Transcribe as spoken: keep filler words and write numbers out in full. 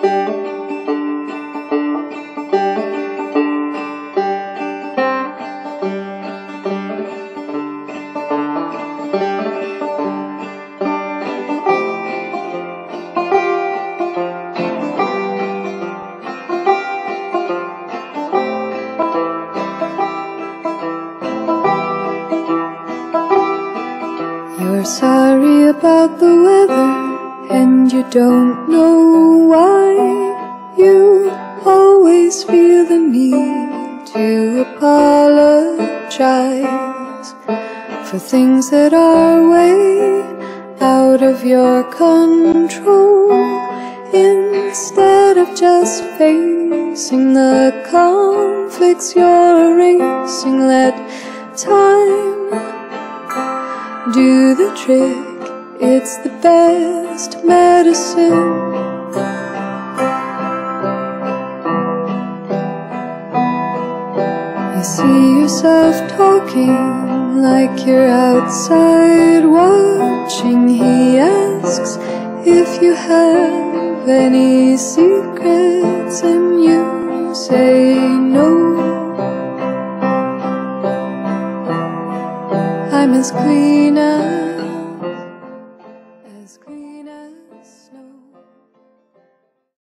You're sorry about the weather, and you don't know why. You always feel the need to apologize for things that are way out of your control, instead of just facing the conflicts you're erasing. Let time do the trick, it's the best medicine. You see yourself talking like you're outside watching. He asks if you have any secrets, and you say no. I'm as clean as